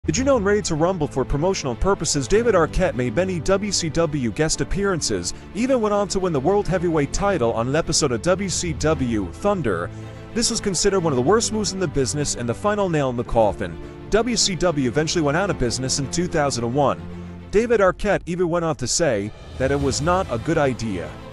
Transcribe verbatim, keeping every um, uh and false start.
Did you know in Ready to Rumble for promotional purposes, David Arquette made many W C W guest appearances, even went on to win the World Heavyweight title on an episode of W C W Thunder. This was considered one of the worst moves in the business and the final nail in the coffin. W C W eventually went out of business in two thousand one. David Arquette even went on to say that it was not a good idea.